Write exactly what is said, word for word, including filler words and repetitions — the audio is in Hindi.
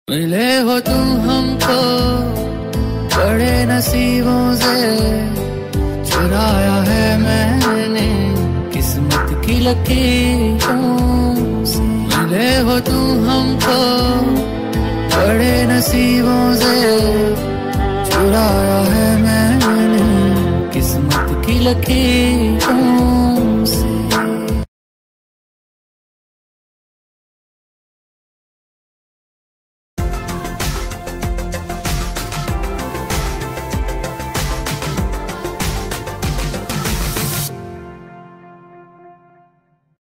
मिले हो तुम हमको बड़े नसीबों से, चुराया है मैंने किस्मत की लकीरों से। मिले हो तुम हमको बड़े नसीबों से, चुराया है मैंने किस्मत की लकीरों